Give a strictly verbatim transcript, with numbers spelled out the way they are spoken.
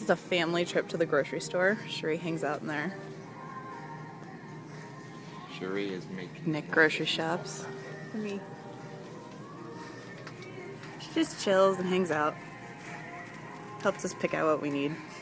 is a family trip to the grocery store. Cherie hangs out in there. Cherie is making Nick grocery shops. For me. She just chills and hangs out. Helps us pick out what we need.